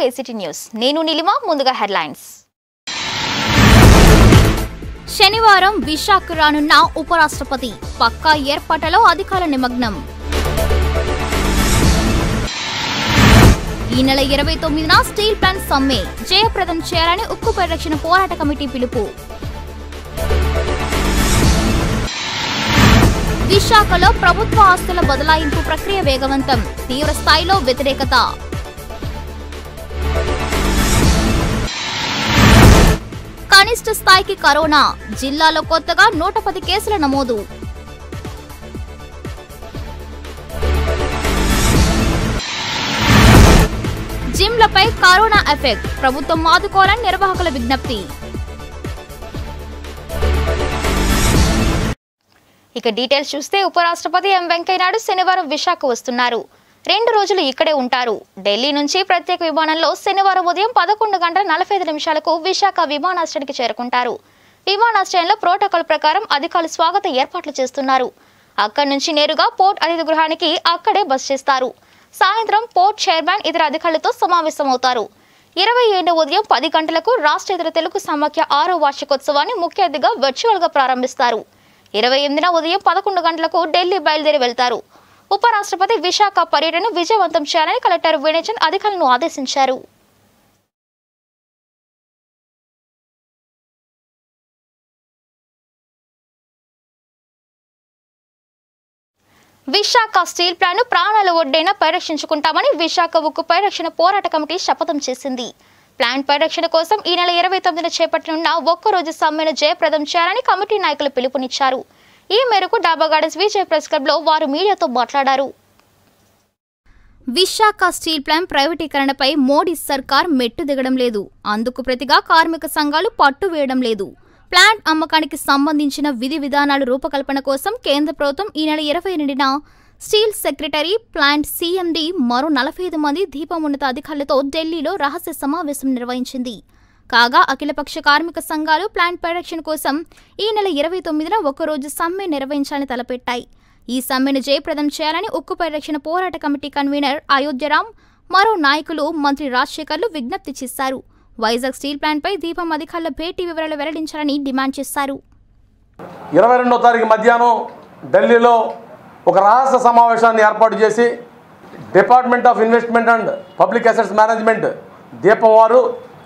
ACT news. నేను నీలిమ. ముందుగా headlines. శనివారం విశాఖ రానున్న ఉపరాష్ట్రపతి. పక్కా ఏర్పాట్లలో అధికారుల నిమగ్నం. ఈ నెల 29న స్టీల్ ప్లాంట్ సమ్మె జయప్రదం చేయాలని ఉక్కు పరిరక్షణ పోరాట కమిటీ పిలుపు. విశాఖలో ప్రభుత్వ ఆస్తుల బదలాయింపు ప్రక్రియ వేగవంతం. తీవ్ర స్థాయిలో వ్యతిరేకత. కనిష్ట స్థాయికి కరోనా. జిల్లాలో కొత్తగా 110 కేసుల నమోదు. జిమ్లపై కరోనా ఎఫెక్ట్. ప్రభుత్వం ఆదుకోవాలని నిర్వాహకుల విజ్ఞప్తి. ఇక డీటెయిల్స్ చూస్తే ఉపరాష్ట్రపతి ఎం వెంకయ్యనాయుడు శనివారం విశాఖ వస్తున్నారు. 2 రోజులు ఇక్కడే ఉంటారు. ఢిల్లీ నుంచి ప్రత్యేక విమానంలో శనివారం ఉదయం 11:45 విశాఖ విమానాశ్రయానికి చేరుకుంటారు. విమానాశ్రయంలో ప్రోటోకాల్ ప్రకారం అధికారులు స్వాగత ఏర్పాట్లు చేస్తున్నారు. అక్కడి నుంచి నేరుగా పోర్ట్ అతిథి గృహానికి అక్కడే బస చేస్తారు. సాయంత్రం పోర్ట్ చైర్మన్ ఇతర అధికారులతో సమావేశమవుతారు. 27 ఉదయం 10 గంటలకు రాష్ట్ర ఇతర తెలుగు సమాఖ్య 6వ వార్షికోత్సవాన్ని ముఖ్య అతిథిగా వర్చువల్ గా ప్రారంభిస్తారు. 28న ఉదయం 11 గంటలకు ఢిల్లీ బయలుదేరి వెళ్తారు. ఉపరాష్ట్రపతి విశాఖ పర్యటనను విజయవంతం చేయాలని కలెక్టర్ వినయచంద్ అధికారులను ఆదేశించారు. విశాఖ స్టీల్ ప్లాంట్ ప్రాణాల ఒడ్డైనా పరిరక్షించుకుంటామని విశాఖ ఉక్కు పరిరక్షణ పోరాట కమిటీ శపథం చేసింది. ప్లాంట్ పరిరక్షణ కోసం ఈ నెల 29న చేపట్టనున్న ఒక్కరోజు సమ్మెను జయప్రదం చేయాలని కమిటీ నాయకులు పిలుపునిచ్చారు. ఈ మేరకు డాబా గార్డెన్స్ విజయ్ ప్రెస్ క్లబ్ లో వారు మీడియాతో మాట్లాడారు. విశాఖ స్టీల్ ప్లాంట్ ప్రైవేటీకరణపై మోడీ సర్కార్ మెట్టు దిగడం లేదు. అందుకు ప్రతిగా కార్మిక సంఘాలు పట్టు వేయడం లేదు. ప్లాంట్ అమ్మకానికి సంబంధించిన విధి విధానాలు రూపకల్పన కోసం కేంద్ర ప్రభుత్వం ఈ నెల 22న స్టీల్ సెక్రటరీ, ప్లాంట్ సీఎండీ మరో 45 మంది దీపమున్నత అధికారులతో ఢిల్లీలో రహస్య సమావేశం నిర్వహించింది. కాగా అఖిలపక్ష కార్మిక సంఘాలు ప్లాంట్ పరిరక్షణ కోసం ఈ నెల 29న ఒకరోజు సమ్మె నిర్వహించాలని తలపెట్టాయి. ఈ సమ్మెను జయప్రదం చేయాలని ఉక్కు పరిరక్షణ పోరాట కమిటీ కన్వీనర్ అయోధ్యరామ్, మరో నాయకులు మంత్రి రాజశేఖర్లు విజ్ఞప్తి చేశారు. వైజాగ్ స్టీల్ ప్లాంట్ పై దీపం అధికారుల భేటీ వివరాలు వెల్లడించాలని డిమాండ్ చేశారు. 22వ తారీఖు మధ్యాహ్నం ఢిల్లీలో ఒక రహస్య సమావేశాన్ని ఏర్పాటు చేసి department of investment and public assets management DIPAM వారు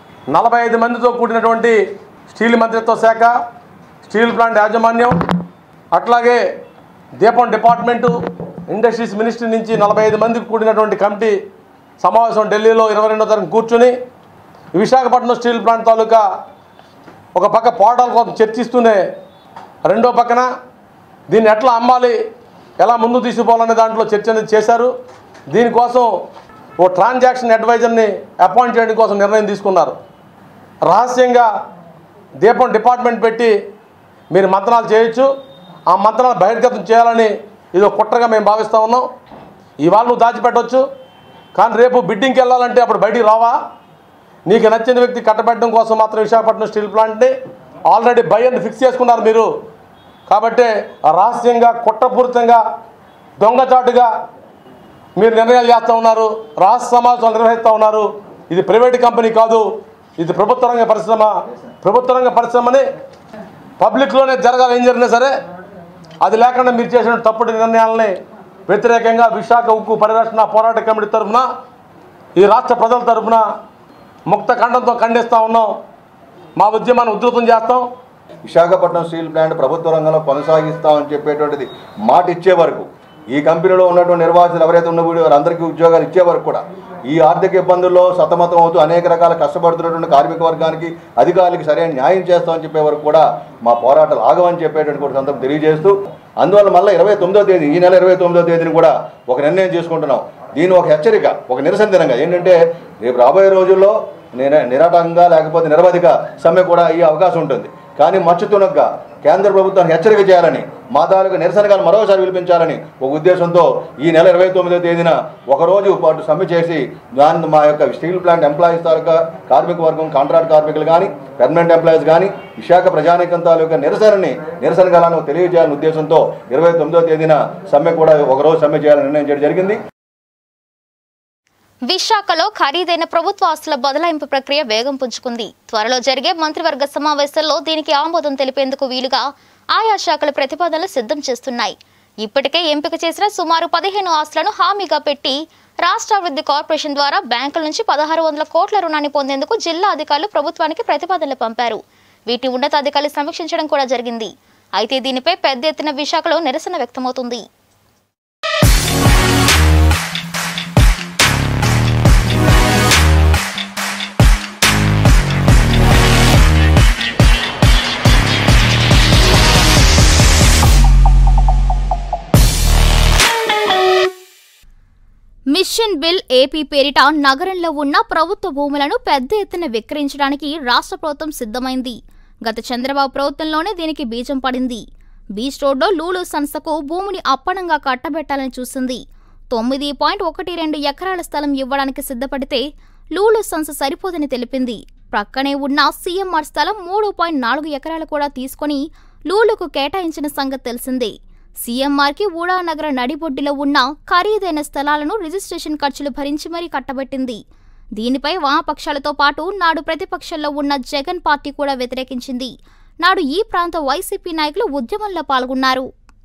45 మందితో కూడినటువంటి స్టీల్ మంత్రిత్వ శాఖ, స్టీల్ ప్లాంట్ యాజమాన్యం, అట్లాగే దీపం డిపార్ట్మెంటు, ఇండస్ట్రీస్ మినిస్ట్రీ నుంచి 45 మందికి కూడినటువంటి కమిటీ సమావేశం ఢిల్లీలో 22వ తారీఖు కూర్చుని విశాఖపట్నం స్టీల్ ప్లాంట్ తాలూకా ఒక పక్క పోరాటాల కోసం చర్చిస్తూనే రెండో పక్కన దీన్ని ఎట్లా అమ్మాలి, ఎలా ముందు తీసుకుపోవాలనే దాంట్లో చర్చ అనేది చేశారు. దీనికోసం ఓ ట్రాన్సాక్షన్ అడ్వైజర్ని అపాయింట్ చేయడం కోసం నిర్ణయం తీసుకున్నారు. రహస్యంగా దీపం డిపార్ట్మెంట్ పెట్టి మీరు మంత్రాలు చేయొచ్చు, ఆ మంత్రాలు బహిర్గతం చేయాలని ఇది ఒక కుట్రగా మేము భావిస్తూ ఉన్నాం. ఇవాళ నువ్వు దాచిపెట్టవచ్చు, కానీ రేపు బిడ్డింగ్కి వెళ్ళాలంటే అప్పుడు బయటికి రావా? నీకు నచ్చిన వ్యక్తి కట్టబెట్టడం కోసం మాత్రం విశాఖపట్నం స్టీల్ ప్లాంట్ని ఆల్రెడీ బై అండ్ ఫిక్స్ చేసుకున్నారు మీరు. కాబట్టి రహస్యంగా, కుట్రపూరితంగా, దొంగచాటుగా మీరు నిర్ణయాలు చేస్తూ ఉన్నారు, రహస్య సమావేశాలు నిర్వహిస్తూ ఉన్నారు. ఇది ప్రైవేట్ కంపెనీ కాదు, ఇది ప్రభుత్వ రంగ పరిశ్రమ. ప్రభుత్వ రంగ పరిశ్రమని పబ్లిక్లోనే జరగాలి, ఏం జరిగినా సరే. అది లేకుండా మీరు చేసిన తప్పుడు నిర్ణయాలని వ్యతిరేకంగా విశాఖ ఉక్కు పరిరక్షణ పోరాట కమిటీ తరఫున, ఈ రాష్ట్ర ప్రజల తరఫున ముక్త ఖండంతో ఖండిస్తూ ఉన్నాం. మా ఉద్యమాన్ని ఉధృతం చేస్తాం. విశాఖపట్నం స్టీల్ ప్లాంట్ ప్రభుత్వ రంగంలో కొనసాగిస్తామని చెప్పేటువంటిది మాట ఇచ్చే వరకు, ఈ కంపెనీలో ఉన్నటువంటి నిర్వాసితులు ఎవరైతే ఉన్న వారందరికీ ఉద్యోగాలు ఇచ్చే వరకు కూడా ఈ ఆర్థిక ఇబ్బందుల్లో సతమతం అవుతూ అనేక రకాల కష్టపడుతున్నటువంటి కార్మిక వర్గానికి, అధికారులకి సరైన న్యాయం చేస్తామని చెప్పే వరకు కూడా మా పోరాటాలు ఆగవని చెప్పేటువంటి కూడా సందర్భం తెలియజేస్తూ, అందువల్ల మళ్ళీ 29వ తేదీ, ఈ నెల 29వ తేదీని కూడా ఒక నిర్ణయం చేసుకుంటున్నాం. దీన్ని ఒక హెచ్చరిక, ఒక నిరసన దినంగా ఏంటంటే రేపు రాబోయే రోజుల్లో నిరాటంగా లేకపోతే నిరవధిక సమ్మె కూడా అయ్యే అవకాశం ఉంటుంది. కానీ మచ్చుతునగ్గా కేంద్ర ప్రభుత్వాన్ని హెచ్చరిక చేయాలని, మా తాలూకు నిరసనగా మరోసారి పిలిపించాలని ఒక ఉద్దేశంతో ఈ నెల 29వ తేదీన ఒకరోజు పాటు సమ్మె చేసి దాన్ని మా యొక్క స్టీల్ ప్లాంట్ ఎంప్లాయీస్ తాలూకా కార్మిక వర్గం, కాంట్రాక్ట్ కార్మికులు కానీ, పర్మనెంట్ ఎంప్లాయీస్ కానీ విశాఖ ప్రజానీకం తాలూకా నిరసనగా తెలియజేయాలనే ఉద్దేశంతో 29వ తేదీన సమ్మె కూడా ఒకరోజు సమ్మె చేయాలని నిర్ణయం చేయడం జరిగింది. విశాఖలో ఖరీదైన ప్రభుత్వ ఆస్తుల బదలాయింపు ప్రక్రియ వేగం పుంజుకుంది. త్వరలో జరిగే మంత్రివర్గ సమావేశాల్లో దీనికి ఆమోదం తెలిపేందుకు వీలుగా ఆయా శాఖల ప్రతిపాదనలు సిద్ధం చేస్తున్నాయి. ఇప్పటికే ఎంపిక చేసిన సుమారు 15 ఆస్తులను హామీగా పెట్టి రాష్ట్రాభివృద్ధి కార్పొరేషన్ ద్వారా బ్యాంకుల నుంచి 1600 కోట్ల రుణాన్ని పొందేందుకు జిల్లా అధికారులు ప్రభుత్వానికి ప్రతిపాదనలు పంపారు. వీటిని ఉన్నతాధికారులు సమీక్షించడం కూడా జరిగింది. అయితే దీనిపై పెద్ద ఎత్తున విశాఖలో నిరసన వ్యక్తమవుతుంది. మిషన్ బిల్ ఏపీ పేరిట నగరంలో ఉన్న ప్రభుత్వ భూములను పెద్ద ఎత్తున విక్రయించడానికి రాష్ట్ర ప్రభుత్వం సిద్ధమైంది. గత చంద్రబాబు ప్రభుత్వంలోనే దీనికి బీజం పడింది. బీచ్ రోడ్లో లూలు సంస్థకు భూమిని అప్పనంగా కట్టబెట్టాలని చూసింది. 9.12 ఎకరాల స్థలం ఇవ్వడానికి సిద్ధపడితే లూలు సంస్థ సరిపోదని తెలిపింది. ప్రక్కనే ఉన్న సీఎంఆర్ స్థలం 3.4 ఎకరాలు కూడా తీసుకుని లూలుకు కేటాయించిన సంగతి తెలిసిందే. సీఎంఆర్కి ఊడానగర నడిబొడ్డులో ఉన్న ఖరీదైన స్థలాలను రిజిస్ట్రేషన్ ఖర్చులు భరించి మరీ కట్టబెట్టింది. దీనిపై వామపక్షాలతో పాటు నాడు ప్రతిపక్షంలో ఉన్న జగన్ పార్టీ కూడా వ్యతిరేకించింది. నాడు ఈ ప్రాంత వైసీపీ నాయకులు ఉద్యమంలో పాల్గొన్నారు.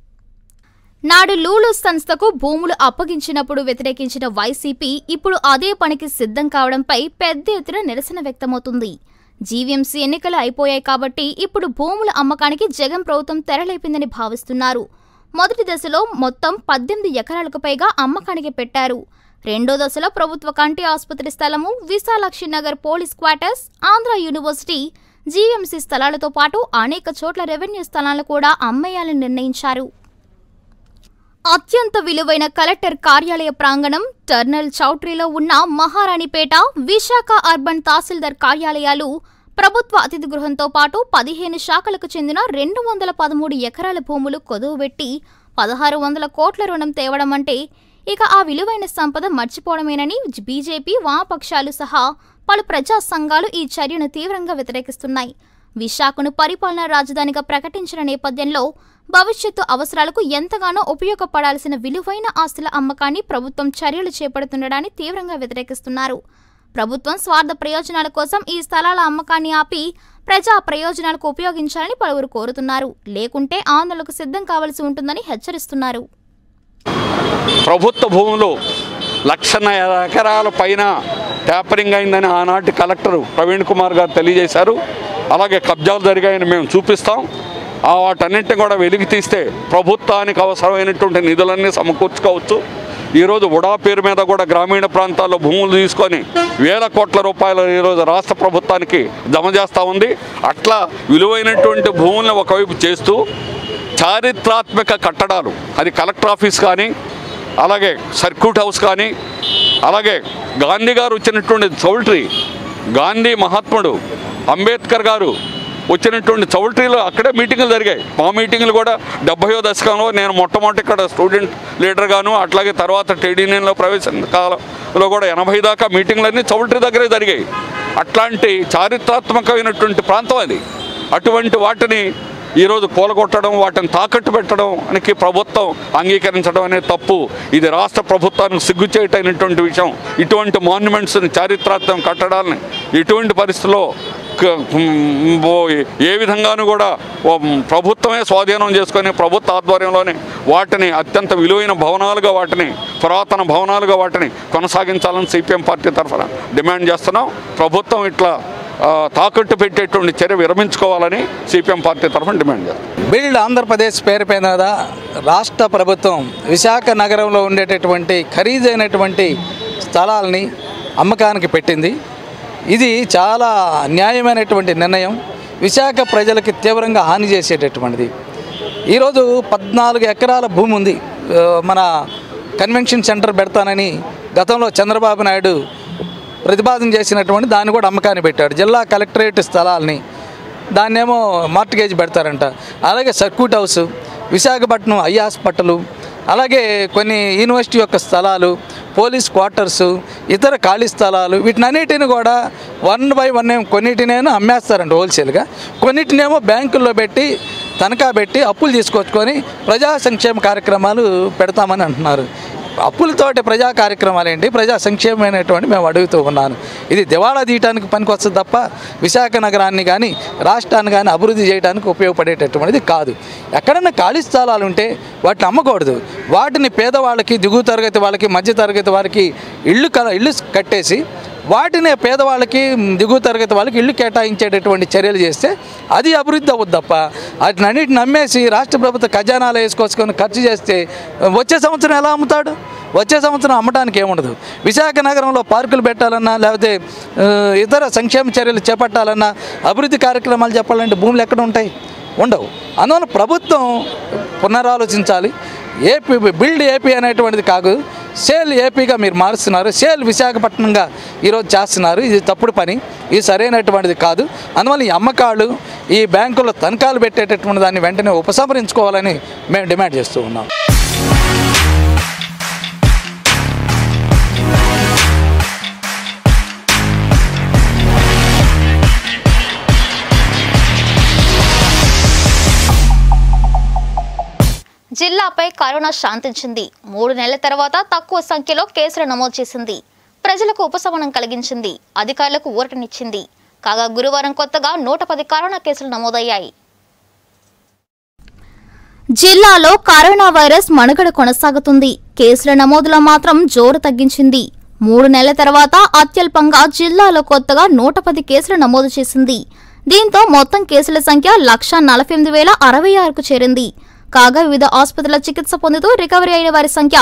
నాడు లూలు సంస్థకు భూములు అప్పగించినప్పుడు వ్యతిరేకించిన వైసీపీ ఇప్పుడు అదే పనికి సిద్ధం కావడంపై పెద్ద ఎత్తున నిరసన వ్యక్తమవుతుంది. జీవీఎంసీ ఎన్నికలు అయిపోయాయి కాబట్టి ఇప్పుడు భూముల అమ్మకానికి జగన్ ప్రభుత్వం తెరలేపిందని భావిస్తున్నారు. మొదటి దశలో మొత్తం 18 ఎకరాలకు పైగా అమ్మకానికి పెట్టారు. రెండో దశలో ప్రభుత్వ కంటి ఆసుపత్రి స్థలము, Visalakshi Nagar police quarters, Andhra university, GMC స్థలాలతో పాటు అనేక చోట్ల రెవెన్యూ స్థలాలను కూడా అమ్మేయాలని నిర్ణయించారు. అత్యంత విలువైన కలెక్టర్ కార్యాలయ ప్రాంగణం, టర్నల్ చౌట్రీలో ఉన్న మహారాణిపేట, విశాఖ అర్బన్ తహసీల్దార్ కార్యాలయాలు, ప్రభుత్వ అతిథి గృహంతో పాటు 15 శాఖలకు చెందిన 213 ఎకరాల భూములు కొదువుబెట్టి 1600 కోట్ల రుణం తేవడం అంటే ఇక ఆ విలువైన సంపద మర్చిపోవడమేనని బీజేపీ, వామపక్షాలు సహా పలు ప్రజా సంఘాలు ఈ చర్యను తీవ్రంగా వ్యతిరేకిస్తున్నాయి. విశాఖను పరిపాలనా రాజధానిగా ప్రకటించిన నేపథ్యంలో భవిష్యత్తు అవసరాలకు ఎంతగానో ఉపయోగపడాల్సిన విలువైన ఆస్తుల అమ్మకాన్ని ప్రభుత్వం చర్యలు చేపడుతుండడాన్ని తీవ్రంగా వ్యతిరేకిస్తున్నారు. ప్రభుత్వం స్వార్థ ప్రయోజనాల కోసం ఈ స్థలాల అమ్మకాన్ని ఆపి ప్రజా ప్రయోజనాలకు ఉపయోగించాలని పలువురు కోరుతున్నారు. లేకుంటే ఆందోళనకు సిద్ధం కావాల్సి ఉంటుందని హెచ్చరిస్తున్నారు. ప్రభుత్వ భూములు 1,00,000 ఎకరాల పైన ట్యాపరింగ్ అయిందని ఆనాటి కలెక్టర్ ప్రవీణ్ కుమార్ గారు తెలియజేశారు. అలాగే కబ్జాలు జరిగాయని మేము చూపిస్తాం. వాటన్నింటినీ కూడా వెలికి తీస్తే ప్రభుత్వానికి అవసరమైనటువంటి నిధులన్నీ సమకూర్చుకోవచ్చు. ఈరోజు ఉడా పేరు మీద కూడా గ్రామీణ ప్రాంతాల్లో భూములు తీసుకొని వేల కోట్ల రూపాయలు ఈరోజు రాష్ట్ర ప్రభుత్వానికి జమ చేస్తూ ఉంది. అట్లా విలువైనటువంటి భూములను ఒకవైపు చేస్తూ చారిత్రాత్మక కట్టడాలు, అది కలెక్టర్ ఆఫీస్ కానీ, అలాగే సర్క్యూట్ హౌస్ కానీ, అలాగే గాంధీ గారు వచ్చినటువంటి చౌల్ట్రీ, గాంధీ మహాత్ముడు అంబేద్కర్ గారు వచ్చినటువంటి చౌల్ట్రీలో అక్కడే మీటింగులు జరిగాయి. మా మీటింగులు కూడా 70వ దశకంలో నేను మొట్టమొదటి ఇక్కడ స్టూడెంట్ లీడర్గాను, అట్లాగే తర్వాత ట్రేడ్ యూనియన్లో ప్రవేశించిన కాలంలో కూడా 80 దాకా మీటింగులన్నీ చౌల్ట్రీ దగ్గరే జరిగాయి. అట్లాంటి చారిత్రాత్మకమైనటువంటి ప్రాంతం అది. అటువంటి వాటిని ఈరోజు కూలగొట్టడం, వాటిని తాకట్టు పెట్టడానికి ప్రభుత్వం అంగీకరించడం అనేది తప్పు. ఇది రాష్ట్ర ప్రభుత్వానికి సిగ్గుచేటైనటువంటి విషయం. ఇటువంటి మాన్యుమెంట్స్ని, చారిత్రాత్మక కట్టడాలని ఎటువంటి పరిస్థితుల్లో ఏ విధంగానూ కూడా ప్రభుత్వమే స్వాధీనం చేసుకొని ప్రభుత్వ ఆధ్వర్యంలోనే వాటిని అత్యంత విలువైన భవనాలుగా, వాటిని పురాతన భవనాలుగా వాటిని కొనసాగించాలని సిపిఎం పార్టీ తరఫున డిమాండ్ చేస్తున్నాం. ప్రభుత్వం ఇట్లా తాకట్టు పెట్టేటువంటి చర్య విరమించుకోవాలని సిపిఎం పార్టీ తరఫున డిమాండ్ చేస్తాం. బిల్డ్ ఆంధ్రప్రదేశ్ పేరు పైన రాష్ట్ర ప్రభుత్వం విశాఖ నగరంలో ఉండేటటువంటి ఖరీదైనటువంటి స్థలాల్ని అమ్మకానికి పెట్టింది. ఇది చాలా న్యాయమైనటువంటి నిర్ణయం. విశాఖ ప్రజలకి తీవ్రంగా హాని చేసేటటువంటిది. ఈరోజు 14 ఎకరాల భూమి ఉంది. మన కన్వెన్షన్ సెంటర్ పెడతానని గతంలో చంద్రబాబు నాయుడు ప్రతిపాదన చేసినటువంటి దాన్ని కూడా అమ్మకాన్ని పెట్టాడు. జిల్లా కలెక్టరేట్ స్థలాల్ని దాన్నేమో మార్టిగేజ్ పెడతారంట. అలాగే circuit house, Visakhapatnam eye hospital, అలాగే కొన్ని యూనివర్సిటీ యొక్క స్థలాలు, పోలీస్ క్వార్టర్సు, ఇతర ఖాళీ స్థలాలు, వీటినన్నిటిని కూడా 1 by 1 కొన్నిటినేమో అమ్మేస్తారంట హోల్సేల్గా, కొన్నిటినేమో బ్యాంకుల్లో పెట్టి తనఖా పెట్టి అప్పులు తీసుకొచ్చుకొని ప్రజా సంక్షేమ కార్యక్రమాలు పెడతామని అంటున్నారు. అప్పులతోటి ప్రజా కార్యక్రమాలు ఏంటి, ప్రజా సంక్షేమమైనటువంటి మేము అడుగుతూ ఉన్నాను. ఇది దివాళా తీయటానికి పనికొస్తుంది తప్ప విశాఖ నగరాన్ని కానీ రాష్ట్రాన్ని కానీ అభివృద్ధి చేయడానికి ఉపయోగపడేటటువంటిది కాదు. ఎక్కడన్నా ఖాళీ స్థలాలు ఉంటే వాటిని అమ్మకూడదు. వాటిని పేదవాళ్ళకి, దిగువ తరగతి వాళ్ళకి, మధ్య తరగతి వారికి ఇళ్ళు కట్టేసి వాటిని పేదవాళ్ళకి, దిగువ తరగతి వాళ్ళకి ఇళ్ళు కేటాయించేటటువంటి చర్యలు చేస్తే అది అభివృద్ధి అవుద్ది తప్ప వాటిని అన్నిటిని నమ్మేసి రాష్ట్ర ప్రభుత్వ ఖజానాలు వేసుకొచ్చుకొని ఖర్చు చేస్తే వచ్చే సంవత్సరం ఎలా అమ్ముతాడు? వచ్చే సంవత్సరం అమ్మటానికి ఏముండదు. విశాఖ నగరంలో పార్కులు పెట్టాలన్నా, లేకపోతే ఇతర సంక్షేమ చర్యలు చేపట్టాలన్నా, అభివృద్ధి కార్యక్రమాలు చెప్పాలంటే భూములు ఎక్కడ ఉంటాయి? ఉండవు. అందువల్ల ప్రభుత్వం పునరాలోచించాలి. బిల్డ్ ఏపీ అనేటువంటిది కాదు, సేల్ ఏపీగా మీరు మారుస్తున్నారు. సేల్ విశాఖపట్నంగా ఈరోజు చేస్తున్నారు. ఇది తప్పుడు పని, ఇది సరైనటువంటిది కాదు. అందువల్ల ఈ అమ్మకాలు, ఈ బ్యాంకుల్లో తనఖాలు పెట్టేటటువంటి దాన్ని వెంటనే ఉపసంహరించుకోవాలని మేము డిమాండ్ చేస్తూ ఉన్నాం. జిల్లాపై కరోనా శాంతించింది. 3 నెలల తర్వాత తక్కువ సంఖ్యలో కేసులు నమోదు చేసింది. ప్రజలకు ఉపశమనం కలిగించింది. అధికారులకు ఊరటనిచ్చింది. కాగా గురువారం కొత్తగా 110 కరోనా కేసులు నమోదయ్యాయి. జిల్లాలో కరోనా వైరస్ మనుగడ కొనసాగుతుంది. కేసుల నమోదులో మాత్రం జోరు తగ్గించింది. 3 నెలల తర్వాత అత్యల్పంగా జిల్లాలో కొత్తగా 110 కేసులు నమోదు చేసింది. దీంతో మొత్తం కేసుల సంఖ్య 1,48,066కు చేరింది. కాగా వివిధ ఆసుపత్రుల చికిత్స పొందుతూ రికవరీ అయిన వారి సంఖ్య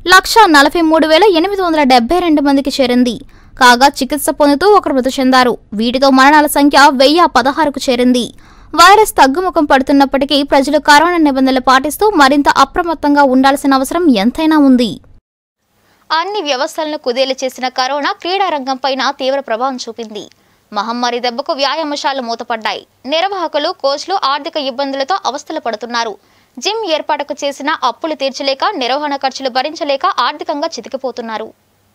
1,43,872 మందికి చేరింది. కాగా చికిత్స పొందుతూ ఒకరు మృతి చెందారు. వీటితో మరణాల సంఖ్య 1,016కు చేరింది. వైరస్ తగ్గుముఖం పడుతున్నప్పటికీ ప్రజలు కరోనా నిబంధనలు పాటిస్తూ మరింత అప్రమత్తంగా ఉండాల్సిన అవసరం ఎంతైనా ఉంది. అన్ని వ్యవస్థలను కుదేలు చేసిన కరోనా క్రీడా రంగంపైన తీవ్ర ప్రభావం చూపింది. మహమ్మారి దెబ్బకు వ్యాయామశాలలు మూతపడ్డాయి. నిర్వాహకులు, కోచ్లు ఆర్థిక ఇబ్బందులతో అవస్థలు పడుతున్నారు. జిమ్ ఏర్పాటుకు చేసిన అప్పులు తీర్చలేక, నిర్వహణ ఖర్చులు భరించలేక ఆర్థికంగా చితికిపోతున్నారు.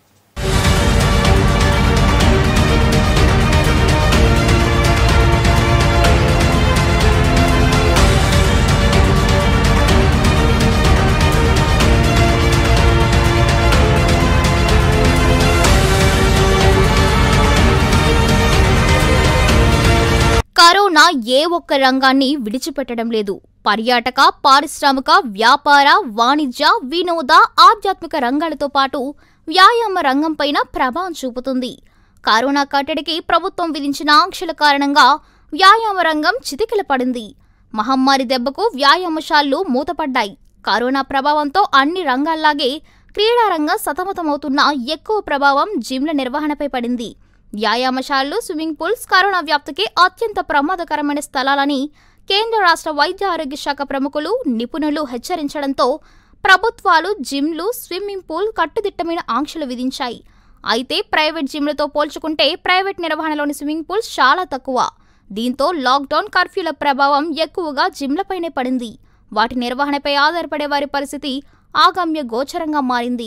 కరోనా ఏ ఒక్క రంగాన్ని విడిచిపెట్టడం లేదు. పర్యాటక, పారిశ్రామిక, వ్యాపార, వాణిజ్య, వినోద, ఆధ్యాత్మిక రంగాలతో పాటు వ్యాయామ రంగంపైన ప్రభావం చూపుతుంది. కరోనా కట్టడికి ప్రభుత్వం విధించిన ఆంక్షల కారణంగా వ్యాయామ రంగం చితికిలపడింది. మహమ్మారి దెబ్బకు వ్యాయామశాలలు మూతపడ్డాయి. కరోనా ప్రభావంతో అన్ని రంగాల్లాగే క్రీడారంగం సతమతమవుతున్న ఎక్కువ ప్రభావం జిమ్ల నిర్వహణపై పడింది. వ్యాయామశాలలు, స్విమ్మింగ్ పూల్స్ కరోనా వ్యాప్తికి అత్యంత ప్రమాదకరమైన స్థలాలని కేంద్ర రాష్ట్ర వైద్య ఆరోగ్య శాఖ ప్రముఖులు, నిపుణులు హెచ్చరించడంతో ప్రభుత్వాలు జిమ్లు, స్విమ్మింగ్ పూల్ కట్టుదిట్టమైన ఆంక్షలు విధించాయి. అయితే ప్రైవేట్ జిమ్లతో పోల్చుకుంటే ప్రైవేట్ నిర్వహణలోని స్విమ్మింగ్ పూల్స్ చాలా తక్కువ. దీంతో లాక్డౌన్, కర్ఫ్యూల ప్రభావం ఎక్కువగా జిమ్లపైనే పడింది. వాటి నిర్వహణపై ఆధారపడే వారి పరిస్థితి ఆగమ్య గోచరంగా మారింది.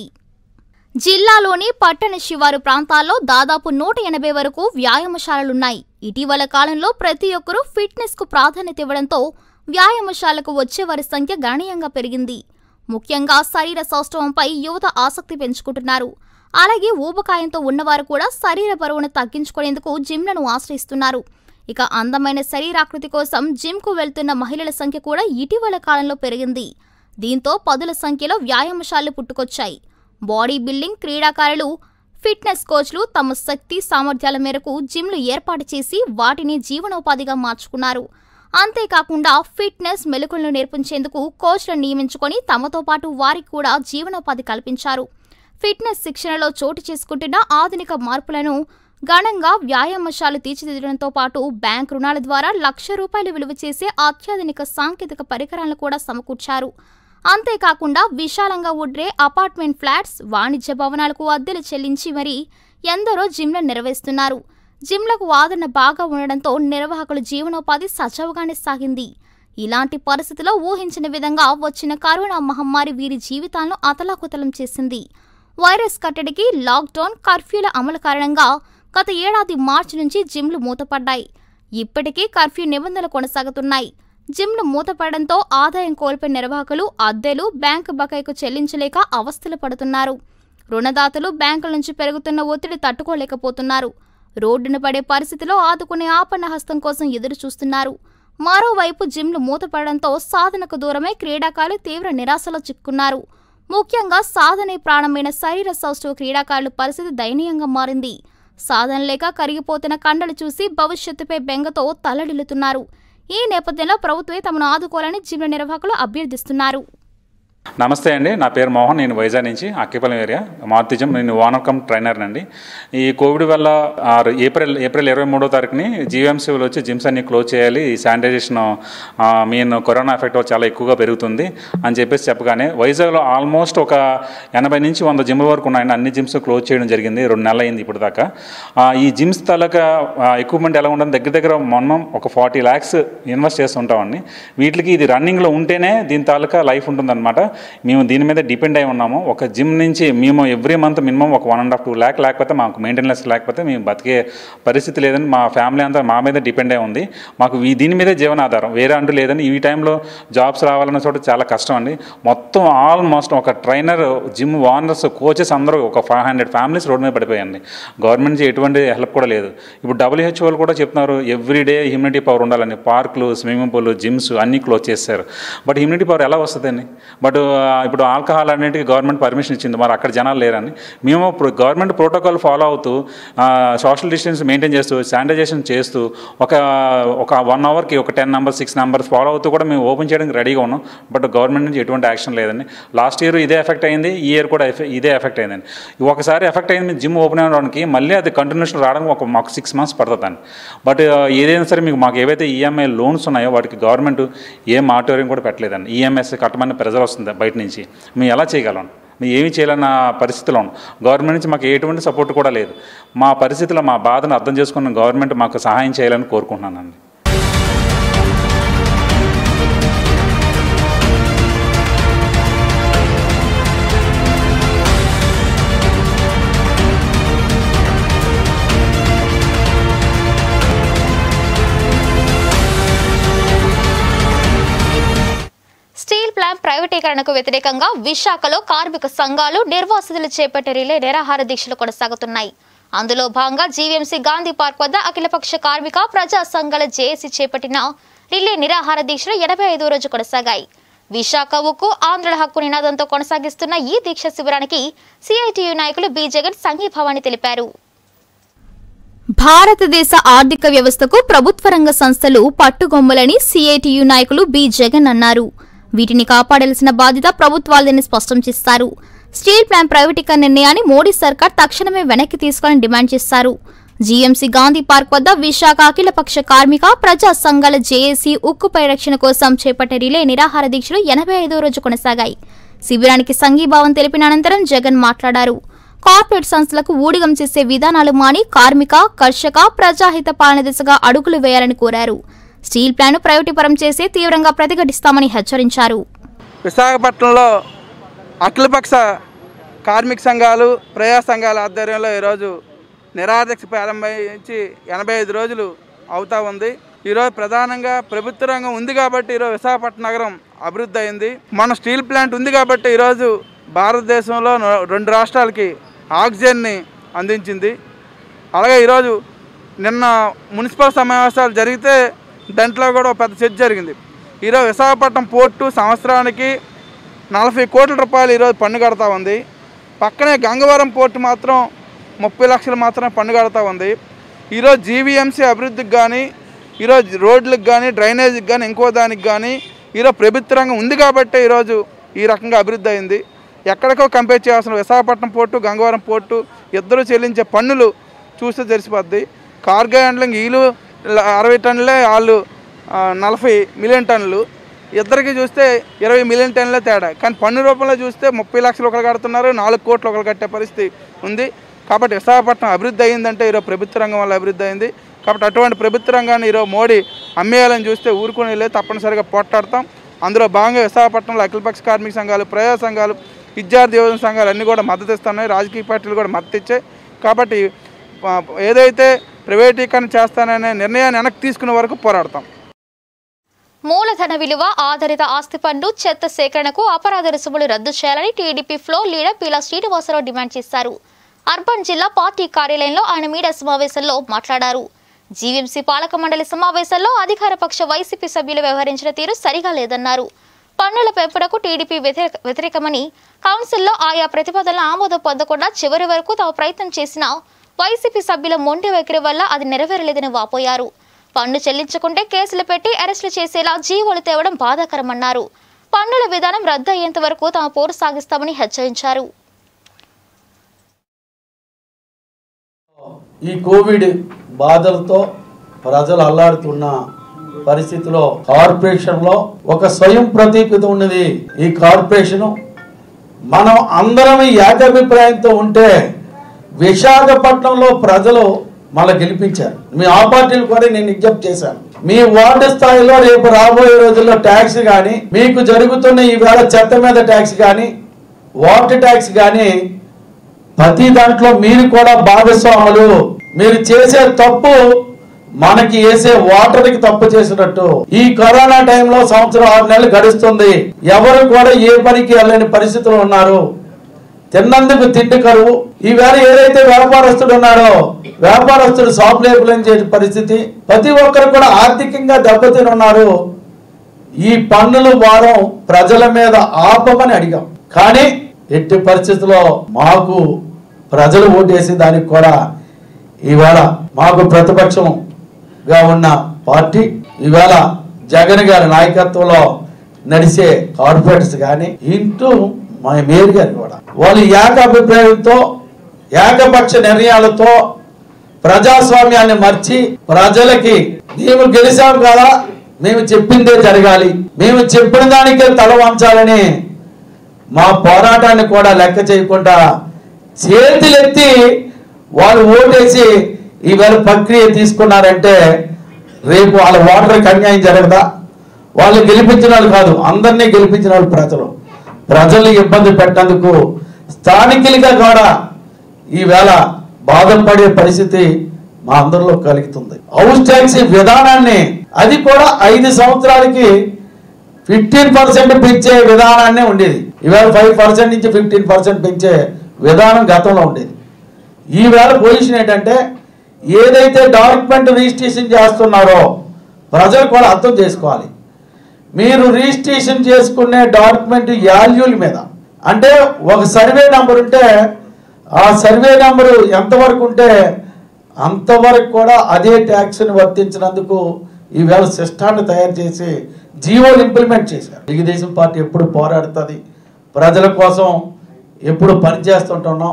జిల్లాలోని పట్టణ శివారు ప్రాంతాల్లో దాదాపు 180 వరకు వ్యాయామశాలలున్నాయి. ఇటీవల కాలంలో ప్రతి ఒక్కరూ ఫిట్నెస్కు ప్రాధాన్యత ఇవ్వడంతో వ్యాయామశాలకు వచ్చేవారి సంఖ్య గణనీయంగా పెరిగింది. ముఖ్యంగా శరీర సౌష్ఠవంపై యువత ఆసక్తి పెంచుకుంటున్నారు. అలాగే ఊబకాయంతో ఉన్నవారు కూడా శరీర బరువును తగ్గించుకునేందుకు జిమ్లను ఆశ్రయిస్తున్నారు. ఇక అందమైన శరీరాకృతి కోసం జిమ్కు వెళ్తున్న మహిళల సంఖ్య కూడా ఇటీవల కాలంలో పెరిగింది. దీంతో పదుల సంఖ్యలో వ్యాయామశాలలు పుట్టుకొచ్చాయి. బాడీ బిల్డింగ్ క్రీడాకారులు, ఫిట్నెస్ కోచ్లు తమ శక్తి సామర్థ్యాల మేరకు జిమ్లు ఏర్పాటు చేసి వాటిని జీవనోపాధిగా మార్చుకున్నారు. అంతేకాకుండా ఫిట్నెస్ మెలకువలను నేర్పించేందుకు కోచ్లను నియమించుకొని తమతో పాటు వారికి కూడా జీవనోపాధి కల్పించారు. ఫిట్నెస్ శిక్షణలో చోటు చేసుకుంటున్న ఆధునిక మార్పులను ఘనంగా వ్యాయామశాలలు తీర్చిదిద్దడంతో పాటు బ్యాంక్ రుణాల ద్వారా ₹1,00,000 విలువ చేసే అత్యాధునిక సాంకేతిక పరికరాలను కూడా సమకూర్చారు. అంతేకాకుండా విశాలంగా ఉండే అపార్ట్మెంట్ ఫ్లాట్స్, వాణిజ్య భవనాలకు అద్దెలు చెల్లించి మరీ ఎందరో జిమ్లను నిర్వహిస్తున్నారు. జిమ్లకు ఆదరణ బాగా ఉండడంతో నిర్వాహకుల జీవనోపాధి సజావుగానే సాగింది. ఇలాంటి పరిస్థితిలో ఊహించిన విధంగా వచ్చిన కరోనా మహమ్మారి వీరి జీవితాలను అతలాకుతలం చేసింది. వైరస్ కట్టడికి లాక్డౌన్, కర్ఫ్యూల అమలు కారణంగా గత ఏడాది మార్చి నుంచి జిమ్లు మూతపడ్డాయి. ఇప్పటికీ కర్ఫ్యూ నిబంధనలు కొనసాగుతున్నాయి. జిమ్లు మూతపడడంతో ఆదాయం కోల్పోయిన నిర్వాహకులు అద్దెలు, బ్యాంకు బకాయికు చెల్లించలేక అవస్థలు పడుతున్నారు. రుణదాతలు బ్యాంకుల నుంచి పెరుగుతున్న ఒత్తిడి తట్టుకోలేకపోతున్నారు. రోడ్డున పడే పరిస్థితిలో ఆదుకునే ఆపన్న హస్తం కోసం ఎదురు చూస్తున్నారు. మరోవైపు జిమ్లు మూతపడడంతో సాధనకు దూరమై క్రీడాకారులు తీవ్ర నిరాశలో చిక్కున్నారు. ముఖ్యంగా సాధనే ప్రాణమైన శరీర సౌష్ఠవ క్రీడాకారుల పరిస్థితి దయనీయంగా మారింది. సాధన లేక కరిగిపోతున్న కండలు చూసి భవిష్యత్తుపై బెంగతో తల్లడిల్లుతున్నారు. ఈ నేపథ్యంలో ప్రభుత్వమే తమను ఆదుకోవాలని జిమ్ల నిర్వాహకులు అభ్యర్థిస్తున్నారు. నమస్తే అండి, నా పేరు మోహన్. నేను వైజాగ్ నుంచి అక్కిపాలెం ఏరియా మారుతి జిమ్. నేను ఓనర్ కమ్ ట్రైనర్ అండి. ఈ కోవిడ్ వల్ల ఏప్రిల్ 23వ తారీఖుని జీవీఎంసీలు వచ్చి జిమ్స్ అన్ని క్లోజ్ చేయాలి, ఈ శానిటైజేషన్ మెయిన్ కరోనా ఎఫెక్ట్ చాలా ఎక్కువగా పెరుగుతుంది అని చెప్పగానే వైజాగ్లో ఆల్మోస్ట్ ఒక 80 నుంచి 100 జిమ్ల వరకు ఉన్నాయండి. అన్ని జిమ్స్ క్లోజ్ చేయడం జరిగింది. 2 నెలలు అయింది ఇప్పుడు దాకా. ఈ జిమ్స్ తాలూకా ఎక్విప్మెంట్ ఎలా ఉండదు, దగ్గర మనం ఒక 40 lakhs ఇన్వెస్ట్ చేస్తుంటామండి. వీటికి ఇది రన్నింగ్లో ఉంటేనే దీని తాలూకా లైఫ్ ఉంటుందన్నమాట. మేము దీని మీద డిపెండ్ అయి ఉన్నాము. ఒక జిమ్ నుంచి మేము ఎవ్రీ మంత్ మినిమం ఒక 1.5-2 lakh లేకపోతే మాకు మెయింటెనెన్స్ లేకపోతే మేము బతికే పరిస్థితి లేదని మా ఫ్యామిలీ అంతా మా మీద డిపెండ్ అయి ఉంది. మాకు దీని మీదే జీవనాధారం, వేరే అంటూ లేదని. ఈ టైంలో జాబ్స్ రావాలన్న చోట చాలా కష్టం అండి. మొత్తం ఆల్మోస్ట్ ఒక ట్రైనర్, జిమ్ ఓనర్స్, కోచెస్ అందరూ ఒక 500 ఫ్యామిలీస్ రోడ్ మీద పడిపోయాయండి. గవర్నమెంట్ నుంచి ఎటువంటి హెల్ప్ కూడా లేదు. ఇప్పుడు WHO కూడా చెప్తున్నారు ఎవ్రీడే హ్యూమిడిటీ పవర్ ఉండాలని. పార్కులు, స్విమ్మింగ్ పూల్, జిమ్స్ అన్నీ క్లోజ్ చేశారు. బట్ హ్యూమిడిటీ పవర్ ఎలా వస్తుందండి? బట్ ఇప్పుడు ఆల్కహాల్ అన్నింటికి గవర్నమెంట్ పర్మిషన్ ఇచ్చింది, మరి అక్కడ జనాలు లేరని. మేము గవర్నమెంట్ ప్రోటోకాల్ ఫాలో అవుతూ సోషల్ డిస్టెన్స్ మెయింటైన్ చేస్తూ శానిటైజేషన్ చేస్తూ ఒక 1 hourకి ఒక 10 numbers 6 numbers ఫాలో అవుతూ కూడా మేము ఓపెన్ చేయడానికి రెడీగా ఉన్నాం. బట్ గవర్నమెంట్ నుంచి ఎటువంటి యాక్షన్ లేదండి. లాస్ట్ ఇయర్ ఇదే ఎఫెక్ట్ అయింది, ఈ ఇయర్ కూడా ఇదే ఎఫెక్ట్ అయిందండి. ఒకసారి ఎఫెక్ట్ అయింది జిమ్ ఓపెన్ అవ్వడానికి, మళ్ళీ అది కంటిన్యూషన్ రావడానికి మాకు 6 months పడుతుందండి. బట్ ఏదైనా సరే మాకు ఏవైతే ఈఎంఐ లోన్స్ ఉన్నాయో వాటికి గవర్నమెంట్ ఏ మాటోరియం కూడా పెట్టలేదండి. ఈఎంఐస్ కట్టమని ప్రెజర్ వస్తుంది బయట నుంచి. మేము ఎలా చేయగలం? మేము ఏమీ చేయాలన్న పరిస్థితిలో ఉన్నాం. గవర్నమెంట్ నుంచి మాకు ఎటువంటి సపోర్ట్ కూడా లేదు. మా పరిస్థితిలో మా బాధను అర్థం చేసుకున్న గవర్నమెంట్ మాకు సహాయం చేయాలని కోరుకుంటున్నానండి. స్టీల్ ప్లాంట్ ప్రైవేటీకరణకు వ్యతిరేకంగా విశాఖలో కార్మిక సంఘాలు, నిర్వాసితులు చేపట్టే రిలే నిరాహార దీక్షలు కొనసాగుతున్నాయి. అందులో భాగంగా జీవీఎంసీ గాంధీ పార్క్ వద్ద అఖిలపక్ష కార్మిక ప్రజా సంఘాల జేఏసీ చేపట్టిన రిలే నిరాహార దీక్షలు 85వ రోజు కొనసాగాయి. విశాఖ ఉక్కు ఆంధ్రుల హక్కు నినాదంతో కొనసాగిస్తున్న ఈ దీక్ష శిబిరానికి సిఐటియు నాయకులు బి జగన్ సంఘీభావాన్ని తెలిపారు. భారతదేశ ఆర్థిక వ్యవస్థకు ప్రభుత్వ రంగ సంస్థలు పట్టుగొమ్మలని సిఐటియు నాయకులు బి జగన్ అన్నారు. వీటిని కాపాడాల్సిన బాధ్యత ప్రభుత్వాలదని స్పష్టం చేశారు. స్టీల్ ప్లాంట్ ప్రైవేటీకరణ నిర్ణయాన్ని మోడీ సర్కార్ తక్షణమే వెనక్కి తీసుకోవాలని డిమాండ్ చేశారు. జీఎంసీ గాంధీ పార్క్ వద్ద విశాఖ అఖిలపక్ష కార్మిక ప్రజా సంఘాల జేఏసీ ఉక్కు పరిరక్షణ కోసం చేపట్టే రిలే నిరాహార దీక్షలు 85వ రోజు కొనసాగాయి. శిబిరానికి సంఘీభావం తెలిపిన అనంతరం జగన్ మాట్లాడారు. కార్పొరేట్ సంస్థలకు ఊడిగం చేసే విధానాలు మాని కార్మిక, కర్షక, ప్రజాహిత పాలన దిశగా అడుగులు వేయాలని కోరారు. స్టీల్ ప్లాంట్ ప్రైవేటీకరణ చేసి తీవ్రంగా ప్రతిఘటిస్తామని హెచ్చరించారు. విశాఖపట్నంలో అఖిలపక్ష కార్మిక సంఘాలు, ప్రజా సంఘాల ఆధ్వర్యంలో ఈరోజు నిరాదీక్ష ప్రారంభించి 85 రోజులు అవుతా ఉంది. ఈరోజు ప్రధానంగా ప్రభుత్వ రంగం ఉంది కాబట్టి ఈరోజు విశాఖపట్నం నగరం అభివృద్ధి అయింది. మన స్టీల్ ప్లాంట్ ఉంది కాబట్టి ఈరోజు భారతదేశంలో 2 రాష్ట్రాలకి ఆక్సిజన్ని అందించింది. అలాగే ఈరోజు నిన్న మున్సిపల్ సమావేశాలు జరిగితే దాంట్లో కూడా పెద్ద చర్చ జరిగింది. ఈరోజు విశాఖపట్నం పోర్టు సంవత్సరానికి 40 కోట్ల రూపాయలు ఈరోజు పన్ను కడతా ఉంది. పక్కనే గంగవరం పోర్టు మాత్రం 30 లక్షలు మాత్రమే పన్ను కడతా ఉంది. ఈరోజు జీవీఎంసీ అభివృద్ధికి కానీ, ఈరోజు రోడ్లకు కానీ, డ్రైనేజీకి కానీ, ఇంకో దానికి కానీ ఈరోజు ప్రభుత్వ రంగం ఉంది కాబట్టి ఈరోజు ఈ రకంగా అభివృద్ధి అయింది. ఎక్కడికో కంపేర్ చేయాల్సిన విశాఖపట్నం పోర్టు, గంగవరం పోర్టు ఇద్దరు చెల్లించే పన్నులు చూస్తే తెలిసిపోద్ది. కార్గో హ్యాండ్లింగ్ వీళ్ళు 60 టన్నులే, వాళ్ళు 40 మిలియన్ టన్నులు. ఇద్దరికి చూస్తే 20 మిలియన్ టన్నులే తేడా. కానీ పన్ను రూపంలో చూస్తే 30 లక్షలు ఒకరు కడుతున్నారు, 4 కోట్లు ఒకరు కట్టే పరిస్థితి ఉంది. కాబట్టి విశాఖపట్నం అభివృద్ధి అయిందంటే ఈరోజు ప్రభుత్వ రంగం వల్ల అభివృద్ధి అయింది. కాబట్టి అటువంటి ప్రభుత్వ రంగాన్ని ఈరోజు మోడీ అమ్మేయాలని చూస్తే ఊరుకునే లేదు, తప్పనిసరిగా పోట్లాడతాం. అందులో భాగంగా విశాఖపట్నంలో అఖిలపక్ష కార్మిక సంఘాలు, ప్రజా సంఘాలు, విద్యార్థి యువజన సంఘాలు అన్నీ కూడా మద్దతు ఇస్తున్నాయి. రాజకీయ పార్టీలు కూడా మద్దతు ఇచ్చాయి. కాబట్టి ఏదైతే ప్రైవేటీకరణ చేస్తాననే నిర్ణయాన్ని వెనక్కి తీసుకునే వరకు పోరాడతాం. మూలధన విలువ ఆధారిత ఆస్తి పన్ను చెత్త సేకరణకు అపరాధ రుసుములు రద్దు చేయాలని TDP floor leader Peela Srinivasarao demand చేశారు. అర్బన్ జిల్లా పార్టీ కార్యాలయంలో ఆయన మీడియా సమావేశంలో మాట్లాడారు. జీవీఎంసీ పాలక మండలి సమావేశంలో అధికార పక్ష వైసీపీ సభ్యులు వ్యవహరించిన తీరు సరిగా లేదన్నారు. పన్నుల పెంపునకు టీడీపీ వ్యతిరేకమని కౌన్సిల్లో ఆయా ప్రతిపాదనల ఆమోదం పొందకుండా చివరి వరకు తాము ప్రయత్నం చేసినా వైసీపీ సభ్యుల మొండి వైఖరి వల్ల అది నెరవేరలేదని వాపోయారు. పన్ను చెల్లించకుంటే కేసులు పెట్టి అరెస్టులు చేసేలా జీవోలు తేవడం బాధాకరమన్నారు. పన్నుల విధానం రద్దు అయ్యేంత వరకు తాము పోరు సాగిస్తామని హెచ్చరించారు. ఈ కోవిడ్ బాధలతో ప్రజలు అల్లాడుతున్న పరిస్థితిలో కార్పొరేషన్లో ఒక స్వయం ప్రతిపద ఉన్నది. ఈ కార్పొరేషన్ మనం అందరం ఏకాభిప్రాయంతో ఉంటే విశాఖపట్నంలో ప్రజలు మళ్ళీ గెలిపించారు. మీ ఆ పార్టీలు కూడా నేను విజ్ఞప్తి చేశాను. మీ వార్డు స్థాయిలో రేపు రాబోయే రోజుల్లో ట్యాక్స్ కానీ, మీకు జరుగుతున్న ఈవేళ చెత్త మీద ట్యాక్స్ కానీ, వాటర్ ట్యాక్స్ కానీ, ప్రతి దాంట్లో మీరు కూడా భాగస్వాములు. మీరు చేసే తప్పు మనకి వేసే వాటర్కి తప్పు చేసినట్టు. ఈ కరోనా టైంలో సంవత్సరం 6 నెలలు గడుస్తుంది. ఎవరు కూడా ఏ పనికి వెళ్ళని పరిస్థితులు ఉన్నారు. తిన్నందుకు తిండి కరువు. ఈవేళ ఏదైతే వ్యాపారస్తుడు ఉన్నాడో వ్యాపారస్తుడు షాప్ లేపులని చేసే పరిస్థితి. ప్రతి ఒక్కరు కూడా ఆర్థికంగా దెబ్బతిని ఉన్నారు. ఈ పన్నుల భారం ప్రజల మీద ఆపమని అడిగాం. కానీ ఎట్టి పరిస్థితుల్లో మాకు ప్రజలు ఓటేసి దానికి కూడా ఈవేళ మాకు ప్రతిపక్షంగా ఉన్న పార్టీ ఈవేళ జగన్ గారి నాయకత్వంలో నడిచే కార్పొరేటర్స్ కానీ ఇంటూ మా మేయర్ గారు కూడా వాళ్ళు ఏకాభిప్రాయంతో ఏకపక్ష నిర్ణయాలతో ప్రజాస్వామ్యాన్ని మర్చి ప్రజలకి మేము గెలిచాం కదా, మేము చెప్పిందే జరగాలి, మేము చెప్పిన దానికే తల వంచాలని మా పోరాటాన్ని కూడా లెక్క చేయకుండా చేతులెత్తి వాళ్ళు ఓటేసి ఈవేళ ప్రక్రియ తీసుకున్నారంటే రేపు వాళ్ళ ఓటర్కి అన్యాయం జరగదా? వాళ్ళు గెలిపించిన వాళ్ళు కాదు, అందరినీ గెలిపించిన వాళ్ళు ప్రజల్ని ఇబ్బంది పెట్టేందుకు స్థానికులుగా కూడా ఈవేళ బాధపడే పరిస్థితి మా అందరిలో కలుగుతుంది. హౌస్ ట్యాక్స్ విధానాన్ని అది కూడా 5 సంవత్సరాలకి 15% పెంచే విధానాన్నే ఉండేది. ఈవేళ 5% నుంచి 15% పెంచే విధానం గతంలో ఉండేది. ఈవేళ పొజిషన్ ఏంటంటే ఏదైతే డాక్యుమెంట్ రిజిస్ట్రేషన్ చేస్తున్నారో ప్రజలు కూడా అర్థం చేసుకోవాలి. మీరు రిజిస్ట్రేషన్ చేసుకునే డాక్యుమెంట్ వాల్యూల మీద అంటే ఒక సర్వే నెంబర్ ఉంటే ఆ సర్వే నెంబరు ఎంతవరకు ఉంటే అంతవరకు కూడా అదే ట్యాక్స్ని వర్తించినందుకు ఈవేళ సిస్టాన్ని తయారు చేసి జీవోలు ఇంప్లిమెంట్ చేశారు. తెలుగుదేశం పార్టీ ఎప్పుడు పోరాడుతుంది, ప్రజల కోసం ఎప్పుడు పనిచేస్తుంటున్నాం.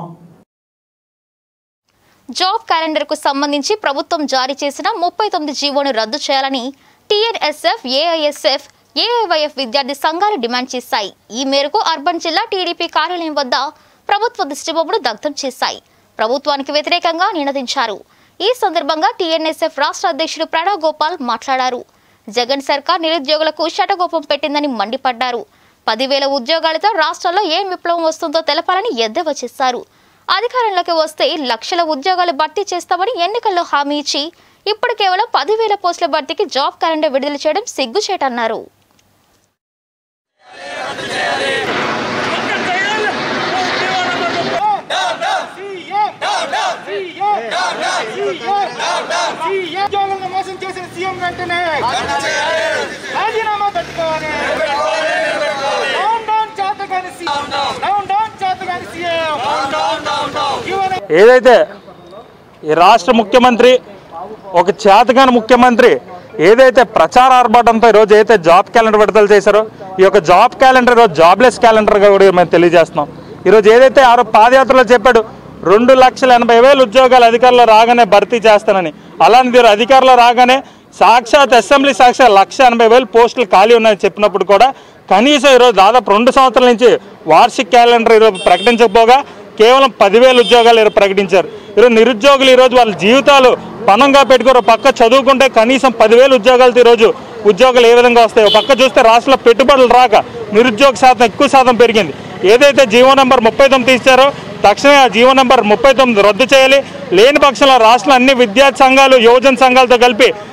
జాబ్ క్యాలెండర్ కు సంబంధించి ప్రభుత్వం జారీ చేసిన 39 జీవోను రద్దు చేయాలని టీఎన్ఎస్ఎఫ్, ఏఐఎస్ఎఫ్, ఏఐవైఎఫ్ విద్యార్థి సంఘాలు డిమాండ్ చేశాయి. ఈ మేరకు అర్బన్ జిల్లా టీడీపీ కార్యాలయం వద్ద ప్రభుత్వ దిష్టిబొమ్మను దగ్ధం చేశాయి. ప్రభుత్వానికి వ్యతిరేకంగా నినదించారు. ఈ సందర్భంగా టీఎన్ఎస్ఎఫ్ రాష్ట్ర అధ్యక్షుడు ప్రణవ్ గోపాల్ మాట్లాడారు. జగన్ సర్కార్ నిరుద్యోగులకు శటగోపం పెట్టిందని మండిపడ్డారు. 10,000 ఉద్యోగాలతో రాష్ట్రంలో ఏం విప్లవం వస్తుందో తెలపాలని ఎద్దేవా చేశారు. అధికారంలోకి వస్తే లక్షల ఉద్యోగాలు భర్తీ చేస్తామని ఎన్నికల్లో హామీ ఇచ్చి ఇప్పుడు కేవలం 10,000 పోస్టుల భర్తీకి జాబ్ క్యాలెండర్ విడుదల చేయడం సిగ్గుచేటన్నారు. ఏదైతే ఈ రాష్ట్ర ముఖ్యమంత్రి ఒక చేతగాని ముఖ్యమంత్రి ఏదైతే ప్రచార ఆర్భాటంతో ఈరోజు ఏదైతే జాబ్ క్యాలెండర్ విడుదల చేశారో ఈ యొక్క జాబ్ క్యాలెండర్ ఈరోజు జాబ్లెస్ క్యాలెండర్గా కూడా మేము తెలియజేస్తున్నాం. ఈరోజు ఏదైతే పాదయాత్రలో చెప్పాడు 2,80,000 ఉద్యోగాలు అధికారులు రాగానే భర్తీ చేస్తానని, అలాంటి అధికారులు రాగానే సాక్షాత్ అసెంబ్లీ సాక్షాత్ 1,80,000 పోస్టులు ఖాళీ ఉన్నాయని చెప్పినప్పుడు కూడా కనీసం ఈరోజు దాదాపు 2 సంవత్సరాల నుంచి వార్షిక క్యాలెండర్ ఈరోజు ప్రకటించకపోగా కేవలం 10,000 ఉద్యోగాలు ఈరోజు ప్రకటించారు. ఈరోజు నిరుద్యోగులు ఈరోజు వాళ్ళ జీవితాలు పనంగా పెట్టుకోరు. పక్క చదువుకుంటే కనీసం 10,000 ఉద్యోగాలతో ఈరోజు ఉద్యోగాలు ఏ విధంగా వస్తాయో పక్క చూస్తే రాష్ట్రంలో పెట్టుబడులు రాక నిరుద్యోగ శాతం ఎక్కువ శాతం పెరిగింది. ఏదైతే జీవో నెంబర్ 39 తీశారో తక్షణమే ఆ జీవో నెంబర్ 39 రద్దు చేయాలి. లేని పక్షంలో రాష్ట్రంలో అన్ని విద్యార్థి సంఘాలు యువజన సంఘాలతో కలిపి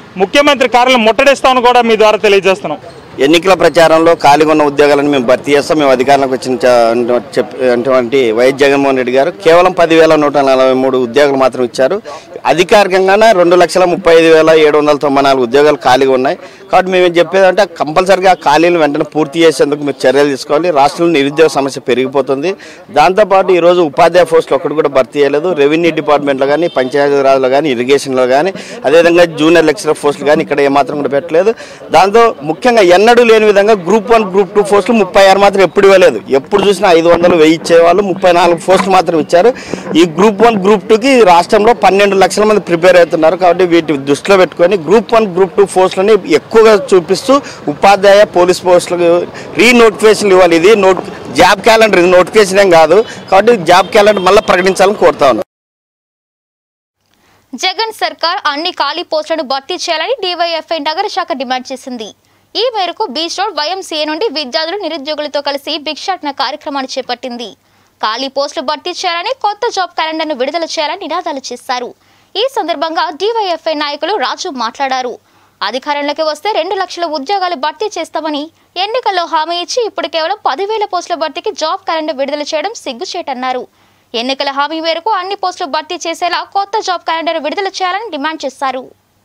ముఖ్యమంత్రి కార్యాలయం ముట్టడిస్తామని కూడా మీ ద్వారా తెలియజేస్తున్నాం. ఎన్నికల ప్రచారంలో ఖాళీగా ఉన్న ఉద్యోగాలను మేము భర్తీ చేస్తాం. మేము అధికారంలోకి వచ్చినటువంటి వైఎస్ జగన్మోహన్ రెడ్డి గారు కేవలం 10,143 ఉద్యోగాలు మాత్రం ఇచ్చారు. అధికారికంగానే 2,35,794 ఉద్యోగాలు ఖాళీగా ఉన్నాయి. కాబట్టి మేము చెప్పేదంటే కంపల్సరీగా ఖాళీలు వెంటనే పూర్తి చేసేందుకు మీరు చర్యలు తీసుకోవాలి. రాష్ట్రంలో నిరుద్యోగ సమస్య పెరిగిపోతుంది. దాంతోపాటు ఈరోజు ఉపాధ్యాయ పోస్టులు ఒక్కటి కూడా భర్తీ చేయలేదు. రెవెన్యూ డిపార్ట్మెంట్లో కానీ, పంచాయతీరాజ్లో కానీ, ఇరిగేషన్లో కానీ, అదేవిధంగా జూనియర్ లెక్చరర్ పోస్టులు కానీ ఇక్కడ ఏమాత్రం కూడా పెట్టలేదు. దాంతో ముఖ్యంగా ఎన్నడూ లేని విధంగా గ్రూప్ 1, గ్రూప్ 2 పోస్టులు 36 మాత్రం ఎప్పుడు ఇవ్వలేదు. ఎప్పుడు చూసినా 500, 1000 ఇచ్చేవాళ్ళు. 34 పోస్టులు మాత్రం ఇచ్చారు. ఈ గ్రూప్ 1, గ్రూప్ 2కి రాష్ట్రంలో 12 లక్షల మంది ప్రిపేర్ అవుతున్నారు. కాబట్టి వీటి దృష్టిలో పెట్టుకొని గ్రూప్ 1, గ్రూప్ 2 పోస్టులని ఎక్కువగా చూపిస్తూ ఉపాధ్యాయ పోలీస్ పోస్టులకు రీనోటిఫికేషన్లు ఇవ్వాలి. ఇది జాబ్ క్యాలెండర్, ఇది నోటిఫికేషన్ ఏం కాదు. కాబట్టి జాబ్ క్యాలెండర్ మళ్ళీ ప్రకటించాలని కోరుతా ఉన్నాను. జగన్ సర్కార్ అన్ని ఖాళీ పోస్టులను భర్తీ చేయాలని డివైఎఫ్ఐ నగర శాఖ డిమాండ్ చేసింది. ఈ మేరకు బీచ్ రోడ్ వైఎంసీఏ నుండి విద్యార్థులు నిరుద్యోగులతో కలిసి భిక్షాటన కార్యక్రమాన్ని చేపట్టింది. ఖాళీ పోస్టులు భర్తీ చేయాలని, కొత్త జాబ్ క్యాలెండర్ను విడుదల చేయాలని నినాదాలు చేశారు. ఈ సందర్భంగా డివైఎఫ్ఐ నాయకులు రాజు మాట్లాడారు. అధికారంలోకి వస్తే 2 లక్షల ఉద్యోగాలు భర్తీ చేస్తామని ఎన్నికల్లో హామీ ఇచ్చి ఇప్పుడు కేవలం 10,000 పోస్టుల భర్తీకి జాబ్ క్యాలెండర్ విడుదల చేయడం సిగ్గుచేటన్నారు. ఎన్నికల హామీ మేరకు అన్ని పోస్టులు భర్తీ చేసేలా కొత్త జాబ్ క్యాలెండర్ విడుదల చేయాలని డిమాండ్ చేశారు.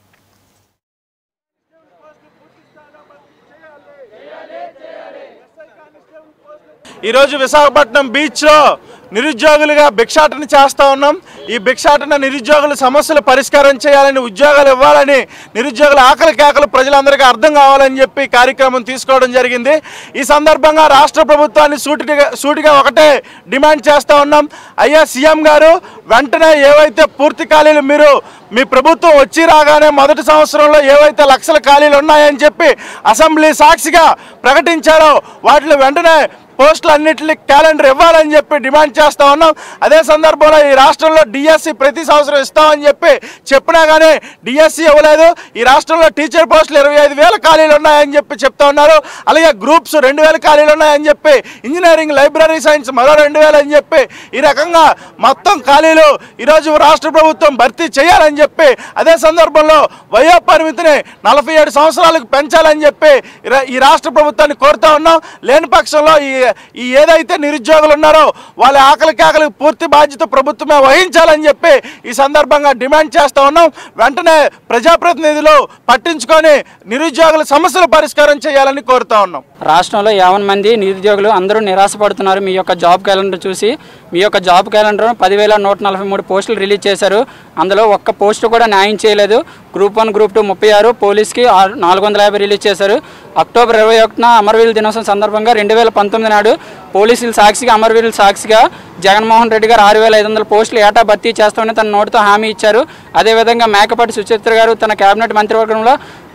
ఈరోజు విశాఖపట్నం బీచ్లో నిరుద్యోగులుగా భిక్షాటన చేస్తూ ఉన్నాం. ఈ భిక్షాటన నిరుద్యోగుల సమస్యలు పరిష్కారం చేయాలని, ఉద్యోగాలు ఇవ్వాలని, నిరుద్యోగుల ఆకలి కేకలు ప్రజలందరికీ అర్థం కావాలని చెప్పి కార్యక్రమం తీసుకోవడం జరిగింది. ఈ సందర్భంగా రాష్ట్ర ప్రభుత్వాన్ని సూటిగా ఒకటే డిమాండ్ చేస్తూ ఉన్నాం. అయ్యా సీఎం గారు, వెంటనే ఏవైతే పూర్తి ఖాళీలు మీరు మీ ప్రభుత్వం వచ్చి రాగానే మొదటి సంవత్సరంలో ఏవైతే లక్షల ఖాళీలు ఉన్నాయని చెప్పి అసెంబ్లీ సాక్షిగా ప్రకటించారో వాటిలో వెంటనే పోస్టులు అన్నింటినీ క్యాలెండర్ ఇవ్వాలని చెప్పి డిమాండ్ చేస్తూ ఉన్నాం. అదే సందర్భంలో ఈ రాష్ట్రంలో డిఎస్సి ప్రతి సంవత్సరం ఇస్తామని చెప్పినా కానీ డిఎస్సి ఇవ్వలేదు. ఈ రాష్ట్రంలో టీచర్ పోస్టులు 25,000 ఖాళీలు ఉన్నాయని చెప్పి చెప్తా ఉన్నారు. అలాగే గ్రూప్స్ 2,000 ఖాళీలు ఉన్నాయని చెప్పి, ఇంజనీరింగ్, లైబ్రరీ సైన్స్ మరో 2,000 అని చెప్పి ఈ రకంగా మొత్తం ఖాళీలు ఈరోజు రాష్ట్ర ప్రభుత్వం భర్తీ చేయాలని చెప్పి, అదే సందర్భంలో వయో పరిమితిని 47 సంవత్సరాలకు పెంచాలని చెప్పి ఈ రాష్ట్ర ప్రభుత్వాన్ని కోరుతా ఉన్నాం. లేని పక్షంలో ఈ ఏదైతే నిరుద్యోగులు ఉన్నారో వాళ్ళ ఆకలి కేకలకు పూర్తి బాధ్యత ప్రభుత్వమే వహించాలని చెప్పి ఈ సందర్భంగా డిమాండ్ చేస్తూ ఉన్నాం. వెంటనే ప్రజాప్రతినిధులు పట్టించుకొని నిరుద్యోగుల సమస్యలు పరిష్కారం చేయాలని కోరుతా ఉన్నాం. రాష్ట్రంలో 50 మంది నిరుద్యోగులు అందరూ నిరాశపడుతున్నారు. మీ యొక్క జాబ్ క్యాలెండర్ చూసి, మీ యొక్క జాబ్ క్యాలెండర్ 10,143 పోస్టులు రిలీజ్ చేశారు. అందులో ఒక్క పోస్టు కూడా న్యాయం చేయలేదు. గ్రూప్ 1, గ్రూప్ 2 36, పోలీస్కి 450 రిలీజ్ చేశారు. అక్టోబర్ 21న అమరవీరుల దినోత్సవం సందర్భంగా 2019 నాడు పోలీసుల సాక్షిగా, అమరవీరుల సాక్షిగా జగన్మోహన్ రెడ్డి గారు 6,500 పోస్టులు ఏటా భర్తీ చేస్తామని తన నోటితో హామీ ఇచ్చారు. అదేవిధంగా మేకపాటి సుచిత్ర గారు తన కేబినెట్ మంత్రివర్గంలో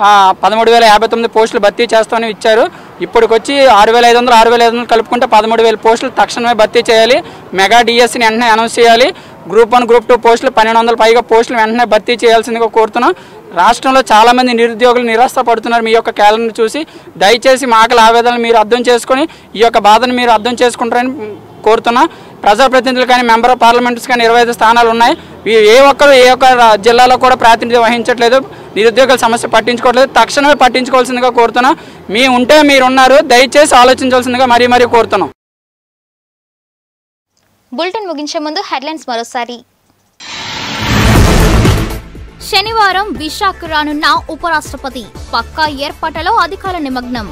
13,059 పోస్టులు భర్తీ చేస్తామని ఇచ్చారు. ఇప్పటికొచ్చి 6,500 కలుపుకుంటే 13,000 పోస్టులు తక్షణమే భర్తీ చేయాలి. మెగా డిఎస్సిని వెంటనే అనౌన్స్ చేయాలి. గ్రూప్ 1, గ్రూప్ 2 పోస్టులు 1,200 పైగా పోస్టులు వెంటనే భర్తీ చేయాల్సిందిగా కోరుతున్నాం. రాష్ట్రంలో చాలామంది నిరుద్యోగులు నిరాశపడుతున్నారు మీ యొక్క క్యాలెండర్ చూసి. దయచేసి మా ఆకలి ఆవేదనలు మీరు అర్థం చేసుకొని ఈ యొక్క బాధను మీరు అర్థం చేసుకుంటారని కోరుతున్నా. ప్రజాప్రతినిధులు కానీ, మెంబర్ ఆఫ్ పార్లమెంట్స్ కానీ 25 స్థానాలు ఉన్నాయి. ఏ ఒక్క జిల్లాలో కూడా ప్రాతినిధ్యం వహించట్లేదు. నిరుద్యోగుల సమస్య పట్టించుకోవట్లేదు. తక్షణమే పట్టించుకోవాల్సిందిగా కోరుతున్నా. మీ ఉంటే మీరున్నారు, దయచేసి ఆలోచించాల్సిందిగా మరీ కోరుతున్నాం. బులెటిన్ ముగించే ముందు హెడ్లైన్స్ మరోసారి. శనివారం విశాఖ రానున్న ఉపరాష్ట్రపతి, పక్కా ఏర్పాట్లలో అధికార నిమగ్నం.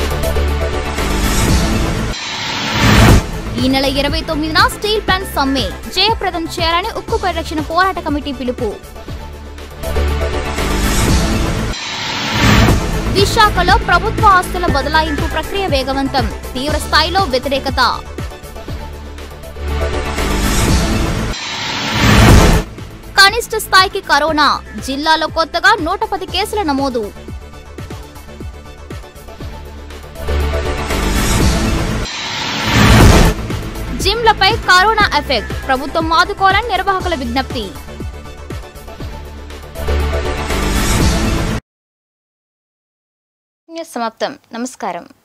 ఈ నెల 29న స్టీల్ ప్లాంట్ సమ్మె జయప్రదం చేయాలని ఉక్కు పరిరక్షణ పోరాట కమిటీ పిలుపు. విశాఖలో ప్రభుత్వ ఆస్తుల బదలాయింపు ప్రక్రియ వేగవంతం, తీవ్ర స్థాయిలో వ్యతిరేకత. కనిష్ట స్థాయికి కరోనా, జిల్లాలో కొత్తగా 110 కేసుల నమోదు. జిమ్లపై కరోనా ఎఫెక్ట్, ప్రభుత్వం ఆదుకోవాలని నిర్వాహకుల విజ్ఞప్తి. న్యూస్ సమాప్తం. నమస్కారం.